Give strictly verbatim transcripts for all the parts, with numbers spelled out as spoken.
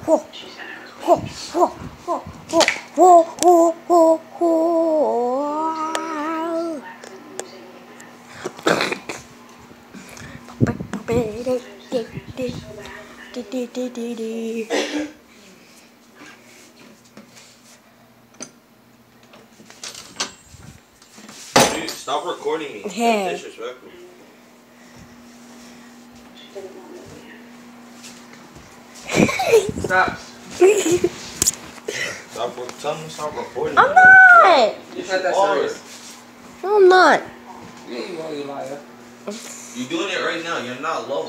Whoa, whoa, whoa, whoa, whoa, whoa, whoa, whoa. Dude, stop recording me. Hey. That's disrespectful. Stop. Stop. Tell them to stop recording. I'm not. You're not that serious. No, I'm not. Yeah, you are, you liar. You're doing it right now. You're not low.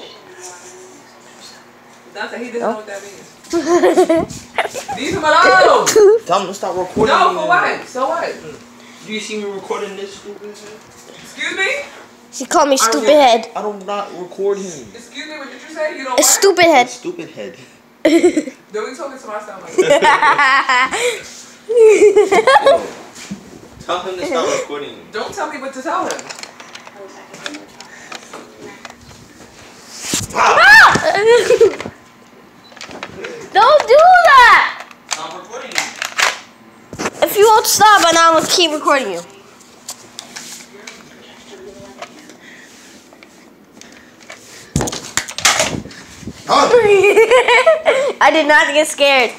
Dante, he doesn't know what that means. Leave him alone. Tell them to stop recording. No, me. for what? So what? Do you see me recording this stupid head? Excuse me? She called me stupid I head. I don't not record him. Excuse me, what did you say? You don't A what? stupid head. Stupid head. Don't be talking to myself like that. Tell him to stop recording me. Don't tell me what to tell him. Don't do that! Stop recording me. If you won't stop, and I will keep recording you. I did not get scared.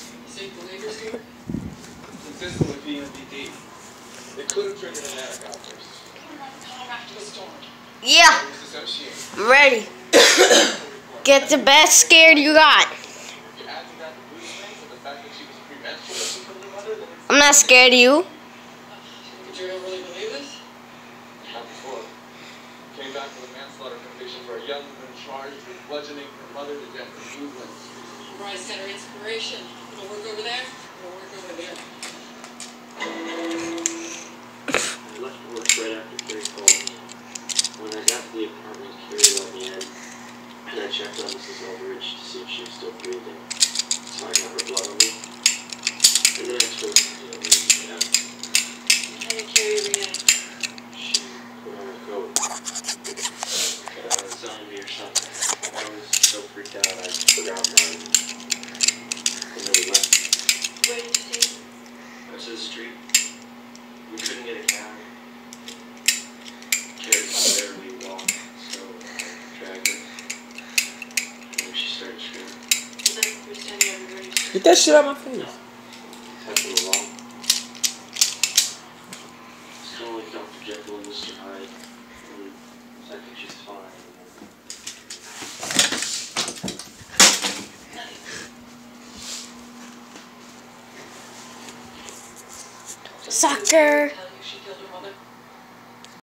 Yeah. I'm ready. Get the best scared you got. I'm not scared of you. Did you really believe this? Not before. Came back with a manslaughter conviction for a young woman charged with bludgeoning her mother to death in Cleveland. Rise Center inspiration. It'll work over there. It'll work over there. I left work right after Carrie called me. When I got to the apartment, Carrie let me in, and I checked on Missus Eldridge to see if she was still breathing. So I got her blood on me. And then I took her to the rehab. How did Carrie react? She put on her coat. Uh, was on me or something. I was so freaked out I forgot mine. And then we left. Where did you take? Out to the street. We couldn't get a cab. Carrie could barely walk, so I dragged her. And then she started screaming. And then we were standing everybody. Get that shit out of my face. Happened along. Still like Doctor Jekyll and Mister Hyde. And I think she's fine. Soccer.